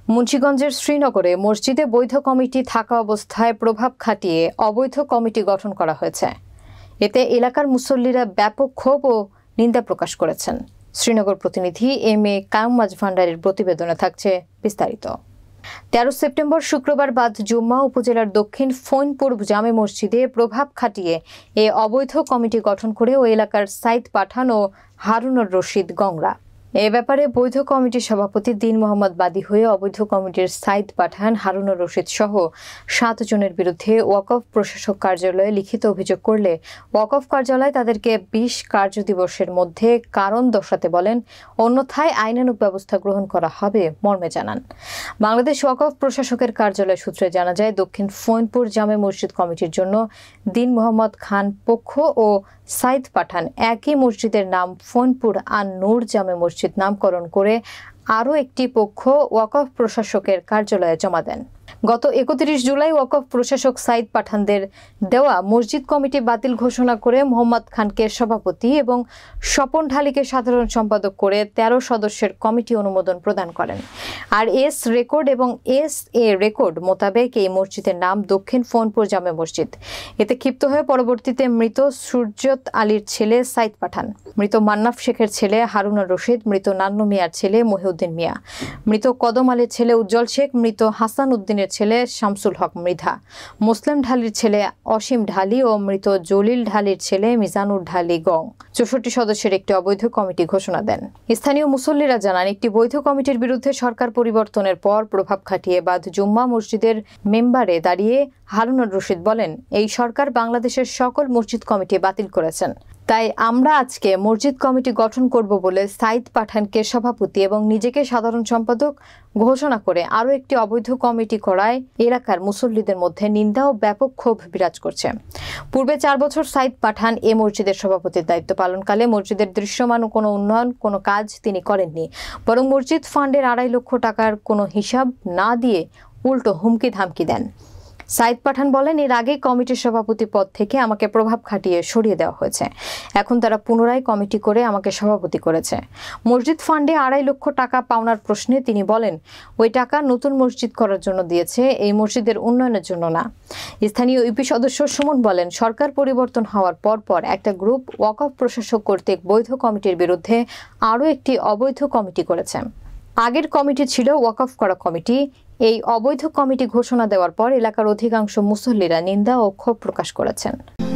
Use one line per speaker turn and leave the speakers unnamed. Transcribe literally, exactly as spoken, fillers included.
মুন্সিগঞ্জের শ্রীনগরে মসজিদে বৈধ কমিটি থাকা অবস্থায় প্রভাব খাটিয়ে অবৈধ কমিটি গঠন করা হয়েছে। এতে এলাকার মুসল্লিরা ব্যাপক ক্ষোভ ও নিন্দা প্রকাশ করেছেন। শ্রীনগর প্রতিনিধি এম এ কায়ুম মাঝভান্ডারের প্রতিবেদনে থাকছে বিস্তারিত। তেরো সেপ্টেম্বর শুক্রবার বাদ জুম্মা উপজেলার দক্ষিণ ফৈনপুর জামে মসজিদে প্রভাব খাটিয়ে এ অবৈধ কমিটি গঠন করে ওই এলাকার সাইদ পাঠান ও হারুনুর রশিদ গংরা। এ ব্যাপারে বৈধ কমিটির সভাপতি দিন মোহাম্মদ বাদী হয়ে অবৈধ কমিটির সাইদ পাঠান, হারুনুর রশিদ সহ সাত জনের বিরুদ্ধে ওয়াকফ প্রশাসক কার্যালয়ে লিখিত অভিযোগ করলে ওয়াকফ কার্যালয় তাদেরকে বিশ কার্যদিবসের মধ্যে কারণ দর্শাতে বলেন, অন্যথায় আইনানুগ ব্যবস্থা গ্রহণ করা হবে মর্মে জানান। বাংলাদেশ ওয়াকফ প্রশাসকের কার্যালয় সূত্রে জানা যায়, দক্ষিণ ফৈনপুর জামে মসজিদ কমিটির জন্য দিন মোহাম্মদ খান পক্ষ ও সাইদ পাঠান একই মসজিদের নাম ফৈনপুর আন নূর জামে মসজিদ নামকরণ করে আরও একটি পক্ষ ওয়াকফ প্রশাসকের কার্যালয়ে জমা দেন। গত একত্রিশ জুলাই ওয়াকফ প্রশাসক সাইদ পাঠানদের দেওয়া মসজিদ কমিটি বাতিল ঘোষণা করে মোহাম্মদ খানকে সভাপতি এবং স্বপন ঢালিকে সাধারণ সম্পাদক করে তেরো সদস্যের কমিটি অনুমোদন প্রদান করেন। আর এস রেকর্ড এবং এস এ রেকর্ড মোতাবেক এই মসজিদের নাম দক্ষিণ ফৈনপুর জামে মসজিদ। এতে ক্ষিপ্ত হয়ে পরবর্তীতে মৃত সুরজত আলীর ছেলে সাইদ পাঠান, মৃত মান্নাফ শেখের ছেলে হারুনুর রশিদ, মৃত নান্নু মিয়ার ছেলে মহিউদ্দিন মিয়া, মৃত কদম আলীর ছেলে উজ্জ্বল শেখ, মৃত হাসান উদ্দিনের ছেলে শামসুল হক মৃধা, মুসলিম ঢালির ছেলে অসীম ঢালি ও মৃত জলিল ঢালির ছেলে মিজানুর ঢালি গং চৌষট্টি সদস্যের একটি অবৈধ কমিটি ঘোষণা দেন। স্থানীয় মুসল্লিরা জানান, একটি বৈধ কমিটির বিরুদ্ধে সরকার পরিবর্তনের পর প্রভাব খাটিয়ে বাদ জুম্মা মসজিদের মেম্বারে দাঁড়িয়ে হারুনুর রশিদ বলেন, এই সরকার বাংলাদেশের সকল মসজিদ কমিটি বাতিল করেছেন, তাই আমরা আজকে মসজিদ কমিটি গঠন করব বলে সাইদ পাঠানকে সভাপতি এবং নিজেকে সাধারণ সম্পাদক ঘোষণা করে আরও একটি অবৈধ কমিটি করায় এলাকার মুসল্লিদের মধ্যে নিন্দা ও ব্যাপক ক্ষোভ বিরাজ করছে। পূর্বে চার বছর সাইদ পাঠান এ মসজিদের সভাপতির দায়িত্ব পালনকালে মসজিদের দৃশ্যমান কোনো উন্নয়ন কোনো কাজ তিনি করেননি, বরং মসজিদ ফান্ডের আড়াই লক্ষ টাকার কোনো হিসাব না দিয়ে উল্টো হুমকি ধামকি দেন। সাইদ পাঠান বলেন, এর আগে কমিটির সভাপতি পদ থেকে আমাকে প্রভাব খাটিয়ে সরিয়ে দেওয়া হয়েছে, এখন তারা পুনরায় কমিটি করে আমাকে সভাপতি করেছে। মসজিদ ফান্ডে আড়াই লক্ষ টাকা পাওনার প্রশ্নে তিনি বলেন, ওই টাকা নতুন মসজিদ করার জন্য দিয়েছে, এই মসজিদের উন্নয়নের জন্য না। স্থানীয় ইউপি সদস্য সুমন বলেন, সরকার পরিবর্তন হওয়ার পর পর একটা গ্রুপ ওয়াকফ প্রশাসক কর্তৃক বৈধ কমিটির বিরুদ্ধে আরও একটি অবৈধ কমিটি করেছে। আগের কমিটি ছিল ওয়াকফ করা কমিটি। এই অবৈধ কমিটি ঘোষণা দেওয়ার পর এলাকার অধিকাংশ মুসল্লিরা নিন্দা ও ক্ষোভ প্রকাশ করেছেন।